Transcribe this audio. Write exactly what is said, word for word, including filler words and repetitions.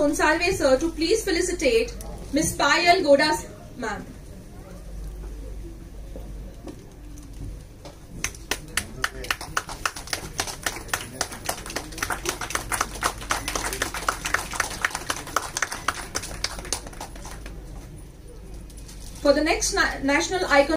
Sonsalve sir to please felicitate Miss Payal Goda ma'am. For the next na national icon